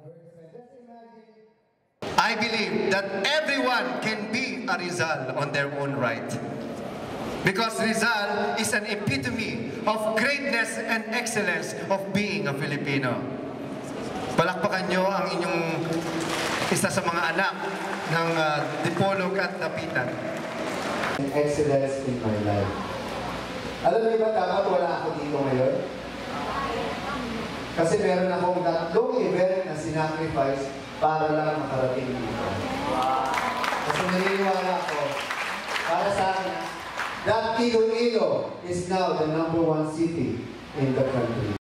I believe that everyone can be a Rizal on their own right. Because Rizal is an epitome of greatness and excellence of being a Filipino. Palakpakan nyo ang inyong isa sa mga anak ng Dipolog at Dapitan. Excellence in my life. Alam niyo ba dapat wala ako dito ngayon? Kasi meron akong tatlong event na sinacrifice para lang makarating dito. Kasi naniniwala ako, para sa akin, that Iloilo is now the #1 city in the country.